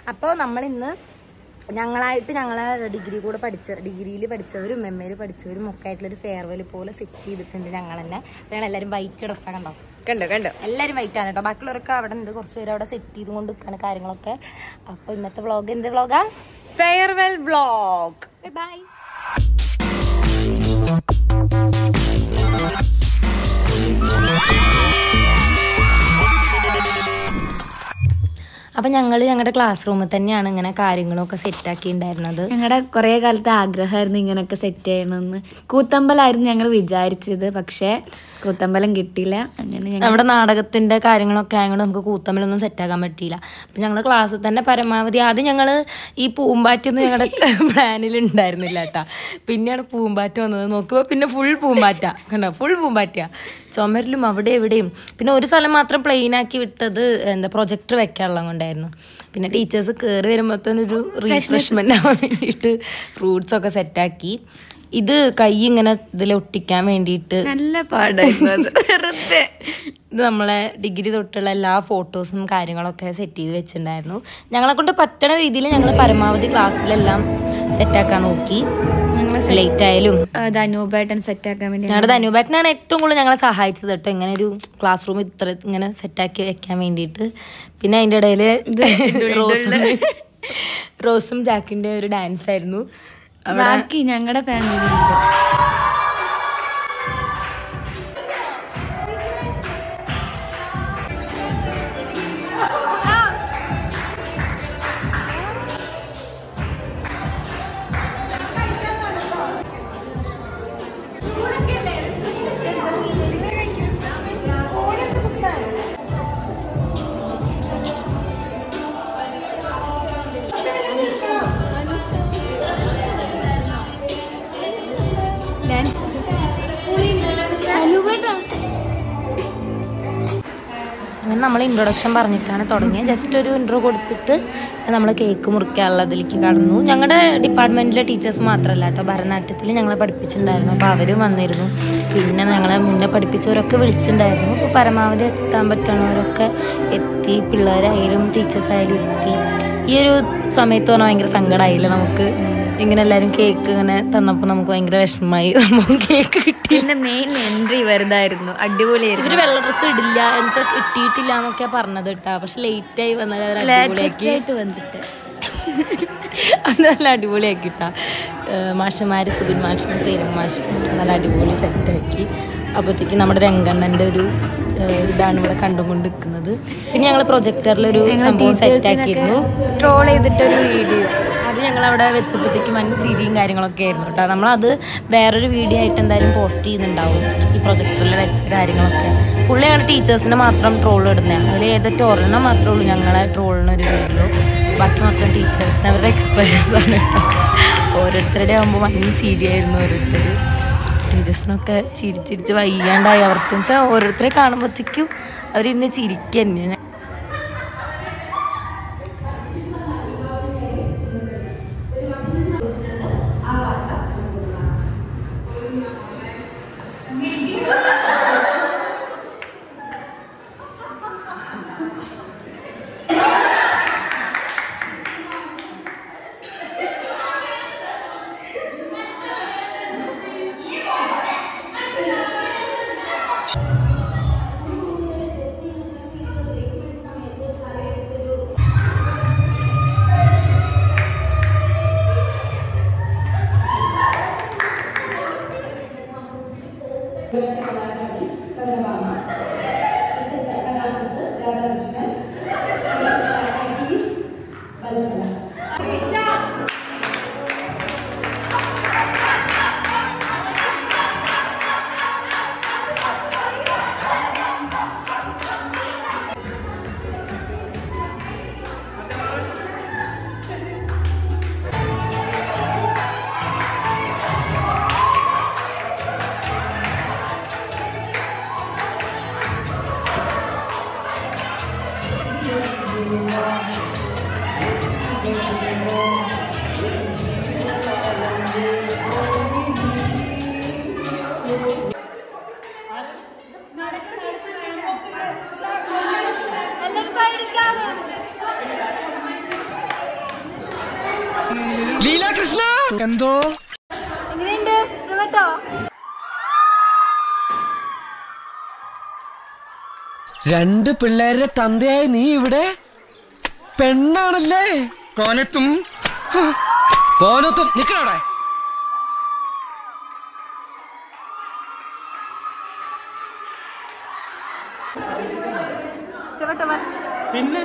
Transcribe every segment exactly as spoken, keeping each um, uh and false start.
അപ്പോൾ നമ്മളിന്ന് ഞങ്ങളായിട്ട് ഞങ്ങളെ ഡിഗ്രി കൂടെ പഠിച്ച ഡിഗ്രിയിൽ പഠിച്ചവരും എം എയിൽ പഠിച്ചവരും ഒക്കെ ആയിട്ടുള്ളൊരു ഫെയർവെൽ പോലെ സെറ്റ് ചെയ്തിട്ടുണ്ട് ഞങ്ങൾ തന്നെ. ഞങ്ങൾ എല്ലാവരും വൈറ്റ് ഡ്രസ്സാണ് കണ്ടോ കണ്ടോ കണ്ടോ എല്ലാവരും വൈറ്റ് ആണ് കേട്ടോ. ബാക്കിയുള്ളവരൊക്കെ അവിടെ ഉണ്ട്, കുറച്ച് പേര് അവിടെ സെറ്റ് ചെയ്ത് കൊണ്ട് നിൽക്കുകയാണ് കാര്യങ്ങളൊക്കെ. അപ്പോൾ ഇന്നത്തെ വ്ളോഗ് എന്ത് വ്ളോഗാ? Farewell vlog. ബൈ. അപ്പം ഞങ്ങൾ ഞങ്ങളുടെ ക്ലാസ് റൂമിൽ തന്നെയാണ് ഇങ്ങനെ കാര്യങ്ങളൊക്കെ സെറ്റാക്കി ഉണ്ടായിരുന്നത്. ഞങ്ങളുടെ കുറേ കാലത്തെ ആഗ്രഹമായിരുന്നു ഇങ്ങനെയൊക്കെ സെറ്റ് ചെയ്യണമെന്ന്. കൂത്തമ്പലായിരുന്നു ഞങ്ങൾ വിചാരിച്ചത്, പക്ഷേ കൂത്തമ്പലം കിട്ടിയില്ല. അങ്ങനെ നമ്മുടെ നാടകത്തിൻ്റെ കാര്യങ്ങളൊക്കെ ആയതുകൊണ്ട് നമുക്ക് കൂത്തമ്പലൊന്നും സെറ്റാക്കാൻ പറ്റിയില്ല. അപ്പം ഞങ്ങൾ ക്ലാസ്സിൽ തന്നെ പരമാവധി ആദ്യം ഞങ്ങൾ ഈ പൂമ്പാറ്റൊന്നും ഞങ്ങളുടെ പ്ലാനിൽ ഉണ്ടായിരുന്നില്ല കേട്ടോ. പിന്നെയാണ് പൂമ്പാറ്റ വന്നത്. നോക്കുമ്പോൾ പിന്നെ ഫുൾ പൂമ്പാറ്റ കണ്ടോ, ഫുൾ പൂമ്പാറ്റ ചുമരിലും അവിടെ എവിടെയും. പിന്നെ ഒരു സ്ഥലം മാത്രം പ്ലെയിൻ ആക്കി വിട്ടത് എന്താ പ്രൊജക്ടർ വെക്കാനുള്ളത് കൊണ്ടായിരുന്നു. പിന്നെ ടീച്ചേഴ്സ് കയറി വരുമ്പോഴത്തേനൊരു റീഫ്രഷ്മെൻ്റ് ആവാൻ വേണ്ടിയിട്ട് ഫ്രൂട്ട്സൊക്കെ സെറ്റാക്കി. ഇത് കൈ ഇങ്ങനെ ഇതിൽ ഒട്ടിക്കാൻ വേണ്ടിയിട്ട് നല്ല പാടായിരുന്നു. ഇത് നമ്മളെ ഡിഗ്രി തൊട്ടുള്ള എല്ലാ ഫോട്ടോസും കാര്യങ്ങളൊക്കെ സെറ്റ് ചെയ്ത് വെച്ചിട്ടുണ്ടായിരുന്നു. ഞങ്ങളെ കൊണ്ട് പറ്റണ രീതിയിൽ ഞങ്ങൾ പരമാവധി ക്ലാസ്സിലെല്ലാം സെറ്റാക്കാൻ നോക്കി. ലേറ്റ് ആയാലും ധനുബേട്ടൻ സെറ്റാക്കാൻ വേണ്ടി ഞങ്ങളുടെ ധനുബേട്ടനാണ് ഏറ്റവും കൂടുതൽ ഞങ്ങളെ സഹായിച്ചത് കേട്ടോ, ഇങ്ങനെ ഒരു ക്ലാസ് റൂം ഇത്ര ഇങ്ങനെ സെറ്റാക്കി വെക്കാൻ വേണ്ടിയിട്ട്. പിന്നെ അതിൻ്റെ ഇടയിൽ റോസും റോസും ജാക്കിൻ്റെ ഒരു ഡാൻസ് ആയിരുന്നു. ബാക്കി ഞങ്ങളുടെ ഫാമിലി അങ്ങനെ നമ്മൾ ഇൻട്രൊഡക്ഷൻ പറഞ്ഞിട്ടാണ് തുടങ്ങിയത്. ജസ്റ്റ് ഒരു ഇൻട്രോ കൊടുത്തിട്ട് നമ്മൾ കേക്ക് മുറിക്കാനുള്ളതിലേക്ക് കടന്നു. ഞങ്ങളുടെ ഡിപ്പാർട്ട്മെൻറ്റിലെ ടീച്ചേഴ്സ് മാത്രമല്ല കേട്ടോ, ഭരതനാട്യത്തിൽ ഞങ്ങളെ പഠിപ്പിച്ചിട്ടുണ്ടായിരുന്നു. അപ്പോൾ അവരും വന്നിരുന്നു. പിന്നെ ഞങ്ങളെ മുന്നേ പഠിപ്പിച്ചവരൊക്കെ വിളിച്ചിട്ടുണ്ടായിരുന്നു. അപ്പോൾ പരമാവധി എത്താൻ പറ്റണവരൊക്കെ എത്തി. പിള്ളേരായാലും ടീച്ചേഴ്സായാലും എത്തി. ഈ ഒരു സമയത്ത് പറഞ്ഞാൽ ഭയങ്കര സങ്കടമായില്ല നമുക്ക്. ഇങ്ങനെ എല്ലാവരും കേക്ക് ഇങ്ങനെ തന്നപ്പോൾ നമുക്ക് ഭയങ്കര വിഷമമായി. നമുക്ക് കേക്ക് കിട്ടി. മെയിൻ എൻട്രി വരുന്നതായിരുന്നു, അടിപൊളിയായിരുന്നു. ഇവര് വെള്ള ഡ്രസ്സ് ഇടില്ല എനിക്ക് കിട്ടിയിട്ടില്ല എന്നൊക്കെ പറഞ്ഞത് കേട്ടാ. പക്ഷെ ലേറ്റ് ആയി വന്നാൽ അവർ അടിപൊളിയാക്കി വന്നിട്ട് അത് നല്ല അടിപൊളിയാക്കിട്ടാ. മാഷന്മാർ സുബിൻ മാഷും ശ്രീരംഗ മാഷും നല്ല അടിപൊളി സെറ്റാക്കി. അപ്പോഴത്തേക്ക് നമ്മുടെ രംഗണ്ണൻ്റെ ഒരു ഇതാണ് ഇവിടെ കണ്ടുകൊണ്ട് നിൽക്കുന്നത്. പിന്നെ ഞങ്ങൾ പ്രൊജക്ടറിലൊരു സംഭവം സെറ്റാക്കിയിരുന്നു, ട്രോൾ ചെയ്തിട്ടൊരു വീഡിയോ. അത് ഞങ്ങളവിടെ വെച്ചപ്പോഴത്തേക്ക് വൻ ചിരിയും കാര്യങ്ങളൊക്കെ ആയിരുന്നു കേട്ടോ. നമ്മളത് വേറൊരു വീഡിയോ ആയിട്ട് എന്തായാലും പോസ്റ്റ് ചെയ്യുന്നുണ്ടാവും. ഈ പ്രൊജക്ടറിൽ വെച്ച കാര്യങ്ങളൊക്കെ ഫുള്ളി ഞങ്ങൾ ടീച്ചേഴ്സിൻ്റെ മാത്രം ട്രോൾ ഇടുന്നതാണ്. അതിൽ ഏതൊക്കെ ഒരെണ്ണം മാത്രമേ ഉള്ളൂ ഞങ്ങളെ ട്രോളിനൊരു വീഡിയോ. ബാക്കി മൊത്തം ടീച്ചേഴ്സിന് അവരുടെ എക്സ്പ്രഷൻസ് ആണ് കേട്ടോ. ഓരോരുത്തരുടെ ആകുമ്പോൾ വൻ ചിരിയായിരുന്നു ഓരോരുത്തർ. ടീച്ചേഴ്സിനൊക്കെ ചിരിച്ചിരിച്ച് വയ്യാണ്ടായി. അവർക്കെന്ന് വെച്ചാൽ ഓരോരുത്തരെ കാണുമ്പോഴത്തേക്കും അവരിന്ന് ചിരിക്കുക തന്നെ. ലീലാകൃഷ്ണ എന്തോ രണ്ട് പിള്ളേരുടെ തന്തയായി നീ ഇവിടെ പെണ്ണാണല്ലേ? കോനത്തും കോനത്തും നിക്കവിടെ. പിന്നെ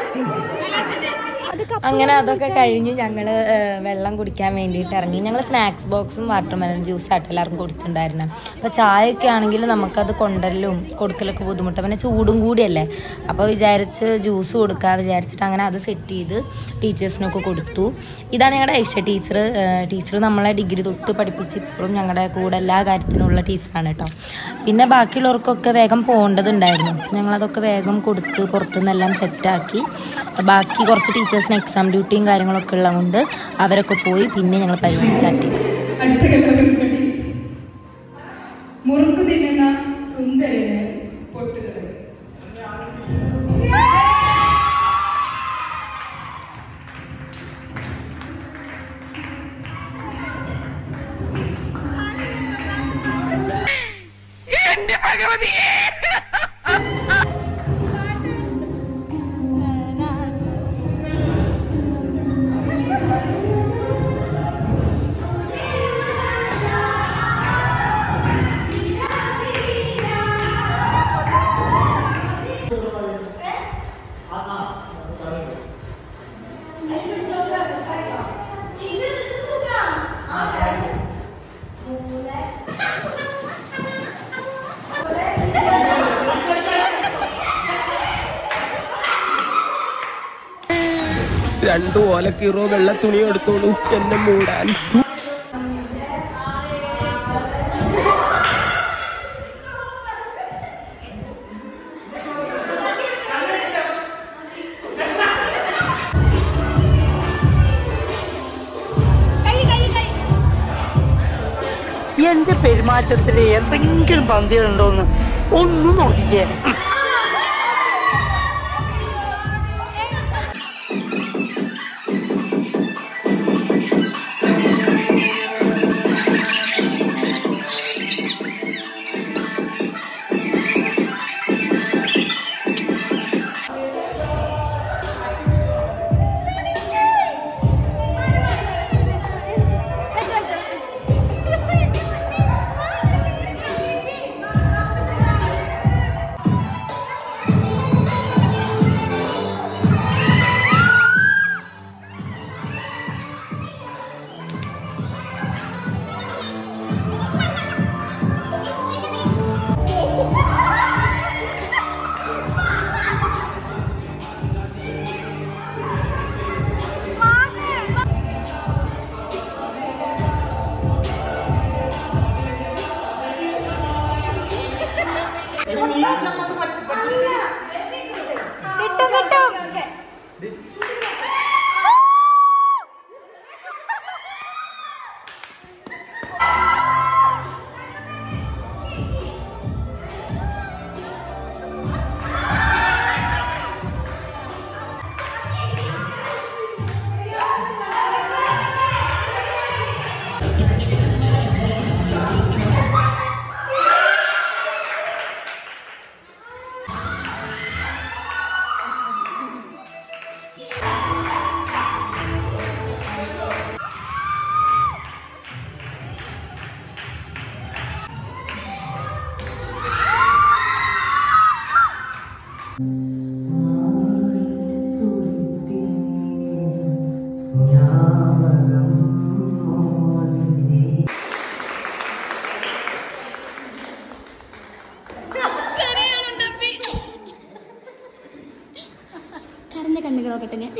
അങ്ങനെ അതൊക്കെ കഴിഞ്ഞ് ഞങ്ങൾ വെള്ളം കുടിക്കാൻ വേണ്ടിയിട്ട് ഇറങ്ങി. ഞങ്ങൾ സ്നാക്സ് ബോക്സും വാട്ടർമെലൺ ജ്യൂസായിട്ട് എല്ലാവർക്കും കൊടുത്തിട്ടുണ്ടായിരുന്നു. അപ്പോൾ ചായയൊക്കെ ആണെങ്കിൽ നമുക്കത് കൊണ്ടുവരലും കൊടുക്കലൊക്കെ ബുദ്ധിമുട്ടാണ്, പിന്നെ ചൂടും കൂടിയല്ലേ. അപ്പോൾ വിചാരിച്ച് ജ്യൂസ് കൊടുക്കുക വിചാരിച്ചിട്ട് അങ്ങനെ അത് സെറ്റ് ചെയ്ത് ടീച്ചേഴ്സിനൊക്കെ കൊടുത്തു. ഇതാണ് ഞങ്ങളുടെ ഐഷ ടീച്ചർ. ടീച്ചർ നമ്മളെ ഡിഗ്രി തൊട്ട് പഠിപ്പിച്ച് ഇപ്പോഴും ഞങ്ങളുടെ കൂടെ എല്ലാ കാര്യത്തിനുള്ള ടീച്ചറാണ് കേട്ടോ. പിന്നെ ബാക്കിയുള്ളവർക്കൊക്കെ വേഗം പോകേണ്ടതുണ്ടായിരുന്നു. ഞങ്ങളതൊക്കെ വേഗം കൊടുത്ത് പുറത്തുനിന്നെല്ലാം സെറ്റാക്കി. ബാക്കി കുറച്ച് ടീച്ചേഴ്സിന് എക്സാം ഡ്യൂട്ടിയും കാര്യങ്ങളൊക്കെ ഉള്ളതുകൊണ്ട് അവരൊക്കെ പോയി പിന്നെ ഞങ്ങൾ പരിപാടി സ്റ്റാർട്ട് ചെയ്തു. മുറുക്കു തിന്നുന്ന സുന്ദരന് പൊട്ടുകൾ. എന്റെ ഭഗവതിയെ രണ്ടു ഓലക്കീറോ വെള്ള തുണി എടുത്തോളൂ എന്നെ മൂടാൻ. എന്റെ പെരുമാറ്റത്തില് എന്തെങ്കിലും പന്തികളുണ്ടോന്ന് ഒന്നും നോക്കിക്കേ. കരഞ്ഞ കണ്ണുകളൊക്കെ ഞാൻ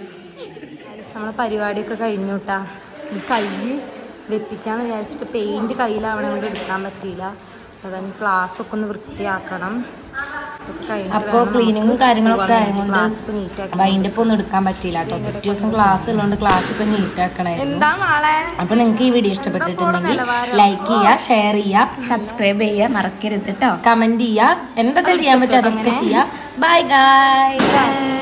നമ്മളെ പരിപാടിയൊക്കെ കഴിഞ്ഞു കേട്ടാ. കൈ വെപ്പിക്കാന്ന് വിചാരിച്ചിട്ട് പെയിന്റ് കയ്യിലാവണ കൊണ്ട് എടുക്കാൻ പറ്റിയില്ല. അതാണ് ക്ലാസ് ഒക്കെ ഒന്ന് വൃത്തിയാക്കണം. അപ്പോൾ ക്ലീനിങ്ങും കാര്യങ്ങളൊക്കെ ആയതുകൊണ്ട് അതിൻ്റെ ഇപ്പോൾ ഒന്നും എടുക്കാൻ പറ്റിയില്ല കേട്ടോ. പിറ്റേ ദിവസം ക്ലാസ് ഉള്ളതുകൊണ്ട് ക്ലാസ് ഒക്കെ നീറ്റാക്കണമായിരുന്നു. അപ്പോൾ നിങ്ങൾക്ക് ഈ വീഡിയോ ഇഷ്ടപ്പെട്ടിട്ടുണ്ടെങ്കിൽ ലൈക്ക് ചെയ്യുക, ഷെയർ ചെയ്യുക, സബ്സ്ക്രൈബ് ചെയ്യുക മറക്കരുത് കേട്ടോ. കമൻറ്റ് ചെയ്യുക, എന്തൊക്കെ ചെയ്യാൻ പറ്റും അതൊക്കെ ചെയ്യുക. Bye guys.